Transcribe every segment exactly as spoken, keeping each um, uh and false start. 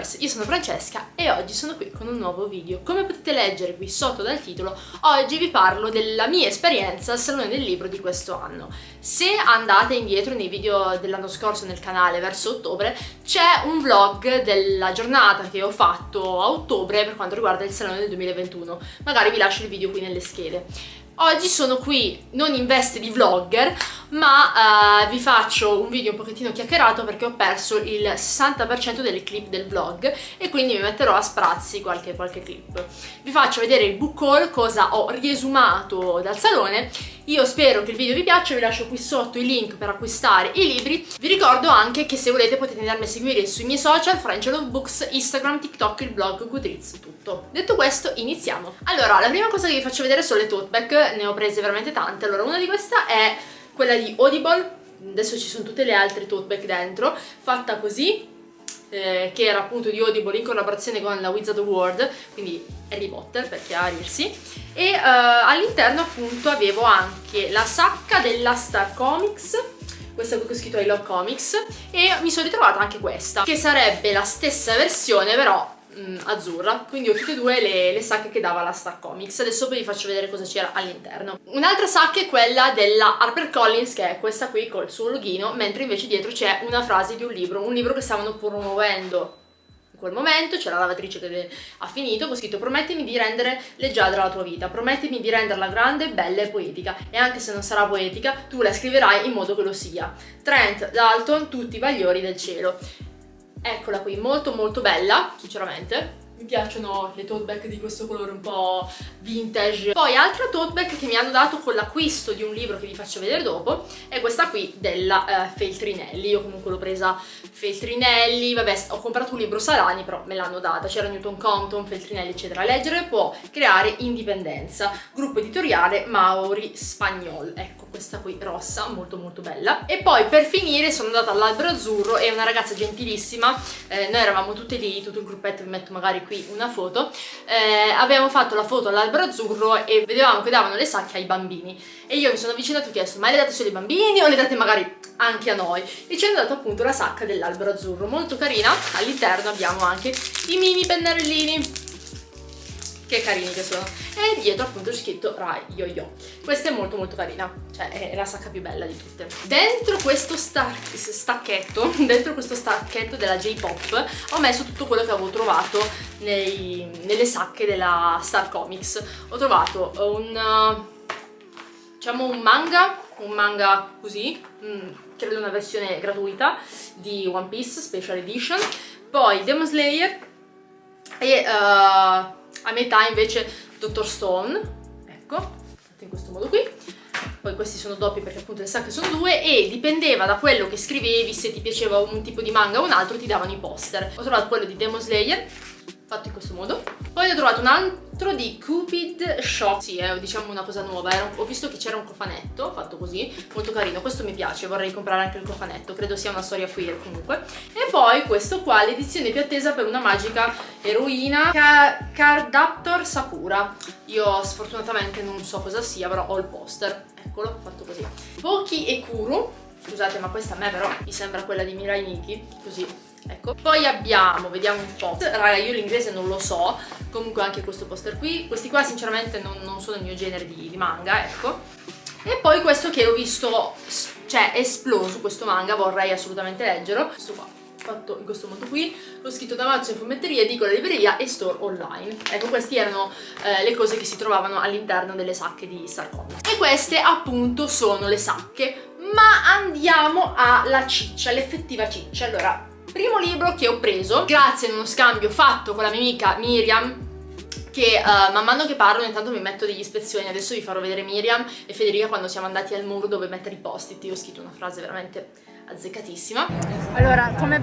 Youtubers, io sono Francesca e oggi sono qui con un nuovo video. Come potete leggere qui sotto dal titolo, oggi vi parlo della mia esperienza al Salone del Libro di questo anno. Se andate indietro nei video dell'anno scorso nel canale verso ottobre, c'è un vlog della giornata che ho fatto a ottobre per quanto riguarda il Salone del duemilaventuno. Magari vi lascio il video qui nelle schede. Oggi sono qui non in veste di vlogger, ma uh, vi faccio un video un pochettino chiacchierato perché ho perso il sessanta per cento delle clip del vlog e quindi mi metterò a sprazzi qualche, qualche clip. Vi faccio vedere il book haul, cosa ho riesumato dal salone. Io spero che il video vi piaccia, vi lascio qui sotto i link per acquistare i libri. Vi ricordo anche che se volete potete andarmi a seguire sui miei social, French Love Books, Instagram, TikTok, il blog, Goodreads, tutto. Detto questo, iniziamo. Allora, la prima cosa che vi faccio vedere sono le tote bag, ne ho prese veramente tante. Allora, una di queste è quella di Audible, adesso ci sono tutte le altre tote bag dentro, fatta così, eh, che era appunto di Audible in collaborazione con la Wizard World, quindi Harry Potter per chiarirsi, e uh, all'interno appunto avevo anche la sacca della Star Comics, questa qui che ho scritto I Love Comics, e mi sono ritrovata anche questa, che sarebbe la stessa versione però mh, azzurra, quindi ho tutte e due le, le sacche che dava la Star Comics. Adesso vi faccio vedere cosa c'era all'interno. Un'altra sacca è quella della HarperCollins, che è questa qui col suo loghino, mentre invece dietro c'è una frase di un libro, un libro che stavano promuovendo in quel momento. C'è la lavatrice che ha finito, ho scritto: promettimi di rendere leggiadra la tua vita, promettimi di renderla grande, bella e poetica, e anche se non sarà poetica tu la scriverai in modo che lo sia. Trent Dalton, tutti i bagliori del cielo. Eccola qui, molto molto bella, sinceramente. Mi piacciono le tote bag di questo colore un po' vintage. Poi altra tote bag che mi hanno dato con l'acquisto di un libro che vi faccio vedere dopo è questa qui della uh, Feltrinelli. Io comunque l'ho presa Feltrinelli, vabbè, ho comprato un libro Salani, però me l'hanno data. C'era Newton Compton, Feltrinelli eccetera. Leggere può creare indipendenza, gruppo editoriale Mauri Spagnol. Ecco, questa qui rossa, molto molto bella. E poi per finire sono andata all'Albero Azzurro, è una ragazza gentilissima, eh, noi eravamo tutte lì, tutto il gruppetto, vi metto magari qui una foto, eh, abbiamo fatto la foto all'Albero Azzurro e vedevamo che davano le sacche ai bambini e io mi sono avvicinata e ho chiesto: ma le date solo ai bambini o le date magari anche a noi? E ci hanno dato appunto la sacca dell'Albero Azzurro, molto carina. All'interno abbiamo anche i mini pennarellini, che carini che sono, e dietro appunto c'è scritto Rai Yo-Yo. Questa è molto molto carina, cioè è la sacca più bella di tutte. Dentro questo stacchetto, dentro questo stacchetto della J-Pop ho messo tutto quello che avevo trovato nei, nelle sacche della Star Comics. Ho trovato un, diciamo un manga, un manga così, credo una versione gratuita di One Piece Special Edition, poi Demon Slayer e uh, a metà invece Doctor Stone, ecco, fatto in questo modo qui. Poi questi sono doppi perché appunto le sacche sono due e dipendeva da quello che scrivevi, se ti piaceva un tipo di manga o un altro ti davano i poster. Ho trovato quello di Demon Slayer, fatto in questo modo. Poi ho trovato un altro di Cupid Shock, sì, è diciamo una cosa nuova. Era un, ho visto che c'era un cofanetto fatto così, molto carino, questo mi piace, vorrei comprare anche il cofanetto, credo sia una storia queer comunque. E poi questo qua, l'edizione più attesa per una magica eroina, Ka Cardaptor Sakura. Io sfortunatamente non so cosa sia, però ho il poster, eccolo, fatto così. Poki e Kuru, scusate ma questa a me però mi sembra quella di Mirai Nikki, così. Ecco, poi abbiamo, vediamo un po', raga io l'inglese non lo so, comunque anche questo poster qui, questi qua sinceramente non, non sono il mio genere di, di manga, ecco. E poi questo che ho visto, cioè è esploso questo manga, vorrei assolutamente leggerlo, questo qua, fatto in questo modo qui, l'ho scritto da Mazzo in fumetteria, edicola, libreria e store online. Ecco, queste erano eh, le cose che si trovavano all'interno delle sacche di Star Comics. E queste appunto sono le sacche, ma andiamo alla ciccia, l'effettiva ciccia. Allora, primo libro che ho preso grazie ad uno scambio fatto con la mia amica Miriam, che uh, man mano che parlo intanto mi metto degli ispezioni. Adesso vi farò vedere Miriam e Federica quando siamo andati al muro dove mettere i post-it. Io ho scritto una frase veramente azzeccatissima. Allora, come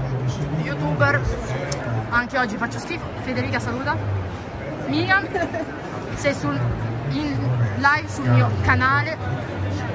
youtuber anche oggi faccio schifo. Federica saluta. Miriam, sei sul, in live sul mio canale.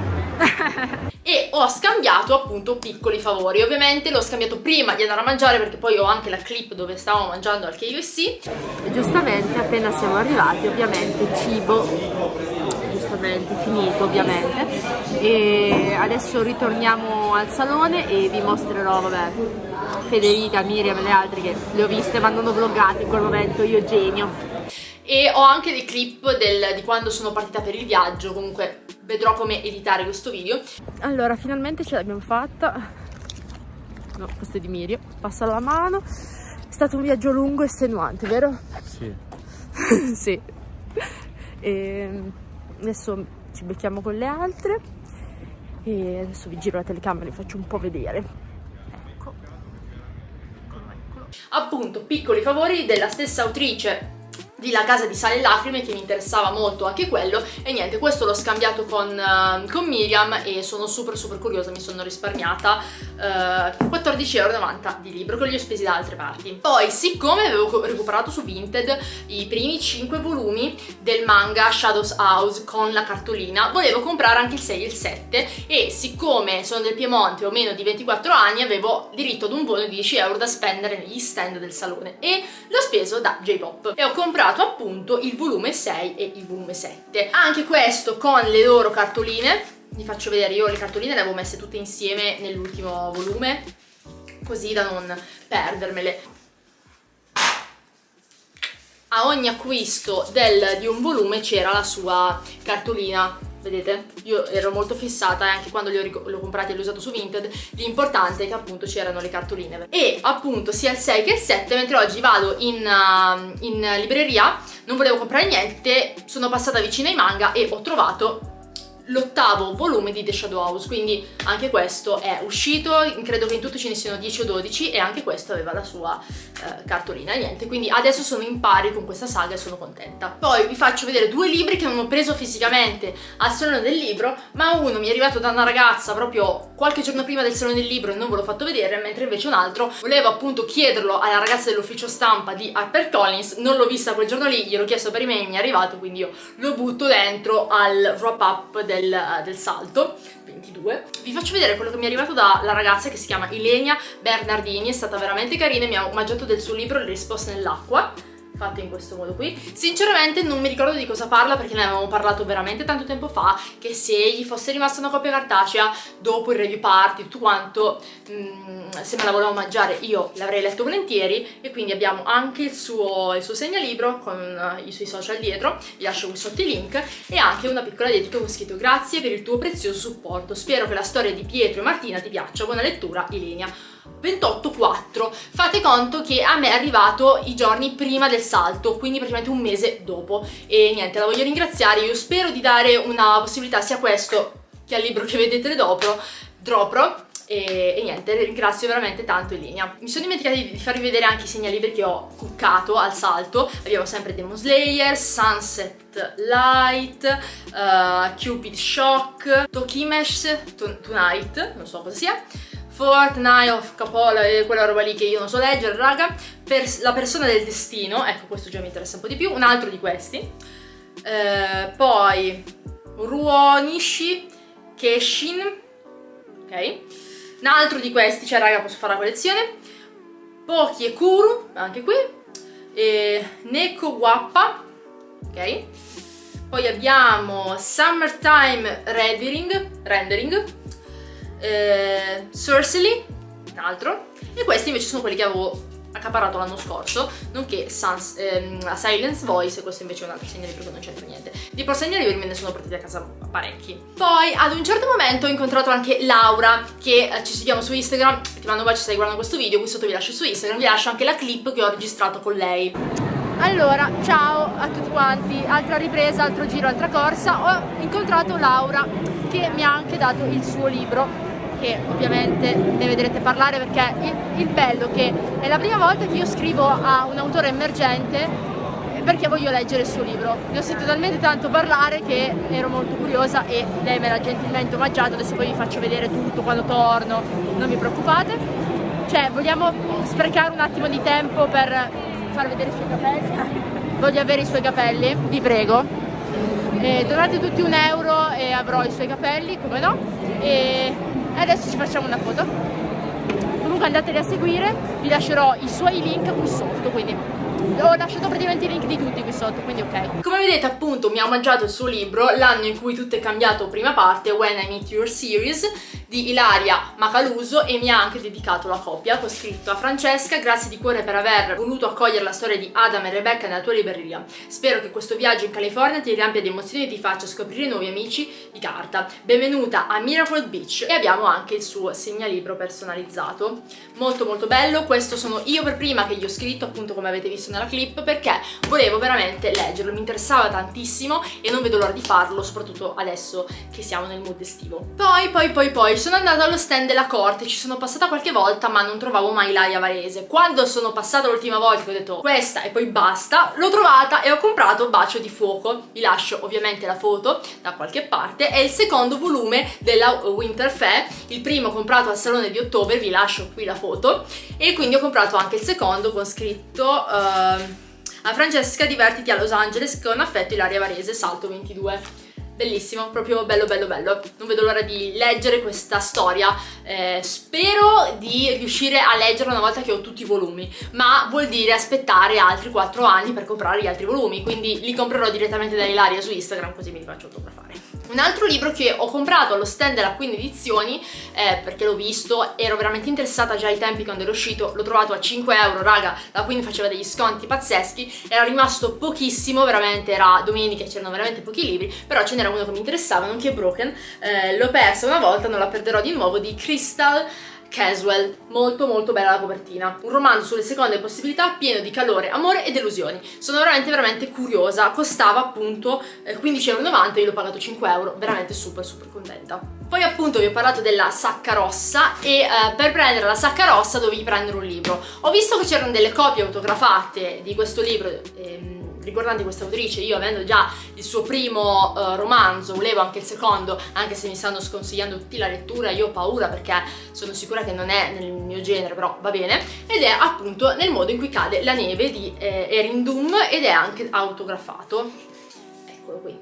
E ho scambiato appunto piccoli favori. Ovviamente l'ho scambiato prima di andare a mangiare perché poi ho anche la clip dove stavamo mangiando al K F C. E giustamente appena siamo arrivati ovviamente cibo giustamente finito ovviamente, e adesso ritorniamo al salone e vi mostrerò vabbè Federica, Miriam e le altre che le ho viste ma non ho vloggato in quel momento, io genio. E ho anche dei clip del, di quando sono partita per il viaggio, comunque vedrò come editare questo video. Allora, finalmente ce l'abbiamo fatta. No, questo è di Miriam, passa la mano. È stato un viaggio lungo e estenuante, vero? Sì. Sì. E adesso ci becchiamo con le altre e adesso vi giro la telecamera e vi faccio un po' vedere. Ecco. Appunto, piccoli favori della stessa autrice di La casa di sale e lacrime, che mi interessava molto anche quello, e niente, questo l'ho scambiato con, uh, con Miriam e sono super super curiosa, mi sono risparmiata uh, quattordici e novanta euro di libro che li ho spesi da altre parti. Poi, siccome avevo recuperato su Vinted i primi cinque volumi del manga Shadows House con la cartolina, volevo comprare anche il sei e il sette, e siccome sono del Piemonte e ho meno di ventiquattro anni avevo diritto ad un buono di dieci euro da spendere negli stand del salone, e l'ho speso da J-Pop e ho comprato appunto il volume sei e il volume sette, anche questo con le loro cartoline. Vi faccio vedere, io le cartoline le avevo messe tutte insieme nell'ultimo volume così da non perdermele. A ogni acquisto del, di un volume c'era la sua cartolina, vedete? Io ero molto fissata e anche quando li ho, li ho comprati e li ho usato su Vinted, l'importante è che appunto c'erano le cartoline. E appunto sia il sei che il sette, mentre oggi vado in, uh, in libreria, non volevo comprare niente, sono passata vicino ai manga e ho trovato l'ottavo volume di The Shadow House, quindi anche questo è uscito, credo che in tutto ce ne siano dieci o dodici, e anche questo aveva la sua eh, cartolina e niente, quindi adesso sono in pari con questa saga e sono contenta. Poi vi faccio vedere due libri che non ho preso fisicamente al Salone del Libro, ma uno mi è arrivato da una ragazza proprio qualche giorno prima del Salone del Libro e non ve l'ho fatto vedere, mentre invece un altro volevo appunto chiederlo alla ragazza dell'ufficio stampa di HarperCollins, non l'ho vista quel giorno lì, gliel'ho chiesto per email, mi è arrivato, quindi io lo butto dentro al wrap up del Del, del salto ventidue. Vi faccio vedere quello che mi è arrivato dalla ragazza che si chiama Ilenia Bernardini, è stata veramente carina e mi ha omaggiato del suo libro Le risposte nell'acqua, fatto in questo modo qui. Sinceramente non mi ricordo di cosa parla perché ne avevamo parlato veramente tanto tempo fa, che se gli fosse rimasta una copia cartacea dopo il review party, tutto quanto, mh, se me la volevo mangiare io l'avrei letto volentieri, e quindi abbiamo anche il suo, il suo segnalibro con uh, i suoi social dietro, vi lascio qui sotto i link, e anche una piccola dedica con scritto: grazie per il tuo prezioso supporto, spero che la storia di Pietro e Martina ti piaccia, buona lettura Ilenia. ventotto quattro, fate conto che a me è arrivato i giorni prima del salto, quindi praticamente un mese dopo, e niente, la voglio ringraziare. Io spero di dare una possibilità sia a questo che al libro che vedete dopo, dopo e, e niente, ringrazio veramente tanto Ilenia. Mi sono dimenticata di, di farvi vedere anche i segnalibri che ho cuccato al salto. Abbiamo sempre Demon Slayer, Sunset Light, uh, Cupid Shock, Tokimesh Tonight, non so cosa sia, Fortnite of Capola e quella roba lì che io non so leggere, raga. Per la persona del destino, ecco questo già mi interessa un po' di più, un altro di questi. Eh, poi Ruonishi Keshin, ok, un altro di questi, cioè raga posso fare la collezione. Poki e Kuru, anche qui, e Neko Wappa, ok. Poi abbiamo Summertime Rendering, rendering Eh, Cersei, un altro, e questi invece sono quelli che avevo accaparato l'anno scorso, nonché Sans, ehm, a Silence Voice, e questo invece è un altro segnalibro che non c'entra niente. Di por segnalibri me ne sono partiti a casa parecchi. Poi ad un certo momento ho incontrato anche Laura, che eh, ci seguiamo su Instagram, ti mando un bacio se stai guardando questo video, qui sotto vi lascio su Instagram, vi lascio anche la clip che ho registrato con lei. Allora, ciao a tutti quanti, altra ripresa, altro giro, altra corsa. Ho incontrato Laura che mi ha anche dato il suo libro, che ovviamente ne vedrete parlare, perché il, il bello che è la prima volta che io scrivo a un autore emergente perché voglio leggere il suo libro. Ne ho sentito talmente tanto parlare che ero molto curiosa e lei me l'ha gentilmente omaggiato. Adesso poi vi faccio vedere tutto quando torno, non vi preoccupate. Cioè, vogliamo sprecare un attimo di tempo per far vedere i suoi capelli? Voglio avere i suoi capelli, vi prego. Eh, donate tutti un euro e avrò i suoi capelli, come no? E adesso ci facciamo una foto. Comunque andateli a seguire, vi lascerò i suoi link qui sotto, quindi ho lasciato praticamente i link di tutti qui sotto, quindi ok. Come vedete appunto mi ha omaggiato il suo libro L'anno in cui tutto è cambiato, prima parte, When I Meet Your Series, di Ilaria Macaluso, e mi ha anche dedicato la copia. Ho scritto: a Francesca, grazie di cuore per aver voluto accogliere la storia di Adam e Rebecca nella tua libreria. Spero che questo viaggio in California ti riempia di emozioni e ti faccia scoprire nuovi amici di carta. Benvenuta a Miracle Beach. E abbiamo anche il suo segnalibro personalizzato, molto molto bello. Questo sono io per prima che gli ho scritto, appunto come avete visto nella clip, perché volevo veramente leggerlo, mi interessava tantissimo e non vedo l'ora di farlo, soprattutto adesso che siamo nel mood estivo. Poi poi poi poi sono andata allo stand della Corte, ci sono passata qualche volta ma non trovavo mai Ilaria Varese. Quando sono passata l'ultima volta che ho detto questa e poi basta, l'ho trovata e ho comprato Bacio di Fuoco. Vi lascio ovviamente la foto da qualche parte, è il secondo volume della Winter Fair, il primo comprato al Salone di Ottobre, vi lascio qui la foto, e quindi ho comprato anche il secondo con scritto uh, a Francesca, divertiti a Los Angeles, con affetto Ilaria Varese, Salto ventidue. Bellissimo, proprio bello bello bello, non vedo l'ora di leggere questa storia. Eh, spero di riuscire a leggerla una volta che ho tutti i volumi, ma vuol dire aspettare altri quattro anni per comprare gli altri volumi, quindi li comprerò direttamente da Ilaria su Instagram, così mi faccio autografare. Un altro libro che ho comprato allo stand della Queen Edizioni, eh, perché l'ho visto, ero veramente interessata già ai tempi quando era uscito, l'ho trovato a cinque euro, raga, la Queen faceva degli sconti pazzeschi, era rimasto pochissimo, veramente era domenica e c'erano veramente pochi libri, però ce n'era uno che mi interessava, nonché Broken, eh, l'ho persa una volta, non la perderò di nuovo, di Crystal Caswell, molto molto bella la copertina, un romanzo sulle seconde possibilità pieno di calore, amore e delusioni. Sono veramente veramente curiosa, costava appunto eh, quindici e novanta euro, io l'ho pagato cinque euro, veramente super super contenta. Poi appunto vi ho parlato della Sacca Rossa e eh, per prendere la Sacca Rossa dovevi prendere un libro. Ho visto che c'erano delle copie autografate di questo libro ehm, riguardanti questa autrice. Io, avendo già il suo primo uh, romanzo, volevo anche il secondo, anche se mi stanno sconsigliando tutti la lettura, io ho paura perché sono sicura che non è nel mio genere, però va bene, ed è appunto Nel modo in cui cade la neve di eh, Erin Doom, ed è anche autografato, eccolo qui.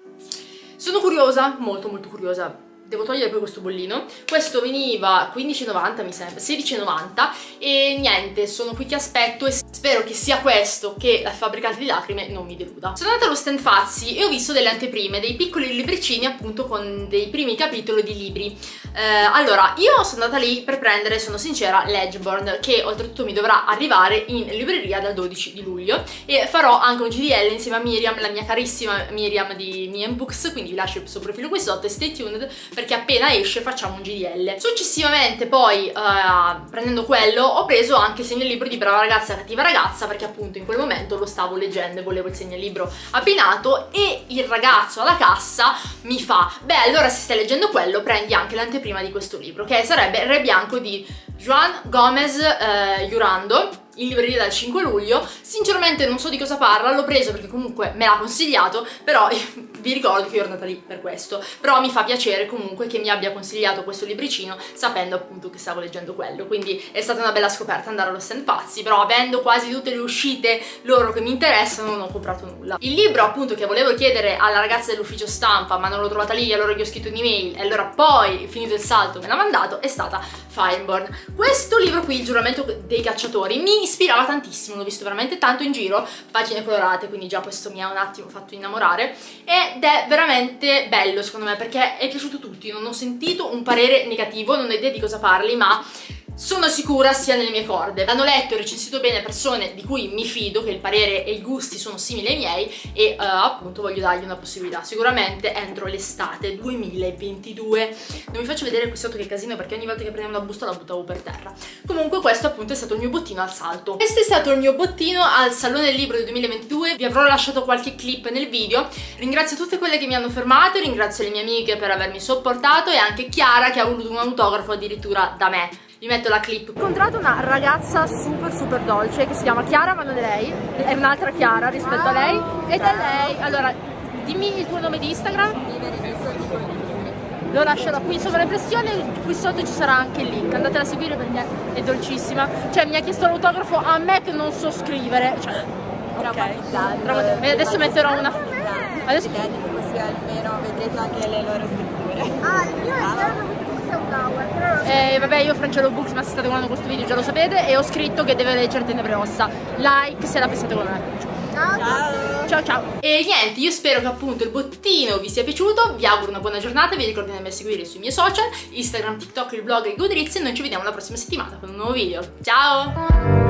Sono curiosa, molto molto curiosa. Devo togliere poi questo bollino. Questo veniva quindici e novanta mi sembra, sedici e novanta, e niente, sono qui che aspetto e spero che sia questo che la fabbricante di lacrime non mi deluda. Sono andata allo stand Fazzi e ho visto delle anteprime, dei piccoli libricini appunto con dei primi capitoli di libri. Eh, allora, io sono andata lì per prendere, sono sincera, Ledgeborn, che oltretutto mi dovrà arrivare in libreria dal dodici di luglio, e farò anche un G D L insieme a Miriam, la mia carissima Miriam di Mian Books, quindi vi lascio il suo profilo qui sotto e stay tuned, perché appena esce facciamo un G D L. Successivamente poi, uh, prendendo quello, ho preso anche il segnalibro di Brava ragazza cattiva ragazza, perché appunto in quel momento lo stavo leggendo e volevo il segnalibro abbinato, e il ragazzo alla cassa mi fa: beh, allora se stai leggendo quello prendi anche l'anteprima di questo libro, che sarebbe Re Bianco di Joan Gomez eh, Jurando, in libreria dal cinque luglio. Sinceramente non so di cosa parla, l'ho preso perché comunque me l'ha consigliato, però vi ricordo che io ero andata lì per questo, però mi fa piacere comunque che mi abbia consigliato questo libricino sapendo appunto che stavo leggendo quello, quindi è stata una bella scoperta andare allo stand Fazzi, però avendo quasi tutte le uscite loro che mi interessano non ho comprato nulla. Il libro appunto che volevo chiedere alla ragazza dell'ufficio stampa ma non l'ho trovata lì, allora gli ho scritto un'email e allora poi, finito il salto, me l'ha mandato, è stata Fireborn. Questo libro qui, Il giuramento dei cacciatori, mi ispirava tantissimo, l'ho visto veramente tanto in giro, pagine colorate, quindi già questo mi ha un attimo fatto innamorare, ed è veramente bello secondo me perché è piaciuto a tutti, non ho sentito un parere negativo, non ho idea di cosa parli, ma sono sicura sia nelle mie corde. L'hanno letto e recensito bene persone di cui mi fido, che il parere e i gusti sono simili ai miei, e uh, appunto voglio dargli una possibilità. Sicuramente entro l'estate duemilaventidue. Non vi faccio vedere qui sotto che casino perché ogni volta che prendevo una busta la buttavo per terra. Comunque questo appunto è stato il mio bottino al salto. Questo è stato il mio bottino al Salone del Libro del duemilaventidue. Vi avrò lasciato qualche clip nel video. Ringrazio tutte quelle che mi hanno fermato, ringrazio le mie amiche per avermi sopportato e anche Chiara che ha voluto un autografo addirittura da me. Vi metto la clip. Ho incontrato una ragazza super super dolce che si chiama Chiara, ma non è lei, è un'altra Chiara rispetto a lei, ed è lei. Allora, dimmi il tuo nome di Instagram. Lo lascerò qui sopra l'impressione, qui sotto ci sarà anche il link, andatela a seguire perché è dolcissima. Cioè mi ha chiesto l'autografo a me che non so scrivere, cioè, ok, e adesso metterò una... Adesso... Così almeno vedrete anche le loro scritture. Ah, il mio è Eh, vabbè, io Francesco Books, ma se state guardando questo video già lo sapete, e ho scritto che deve leggere Tenebre Rossa. Like se la pensate come me. Ciao. Ciao ciao. E niente, io spero che appunto il bottino vi sia piaciuto, vi auguro una buona giornata, vi ricordo di andarmi a seguire sui miei social, Instagram, TikTok, il blog e Goodreads, e noi ci vediamo la prossima settimana con un nuovo video. Ciao!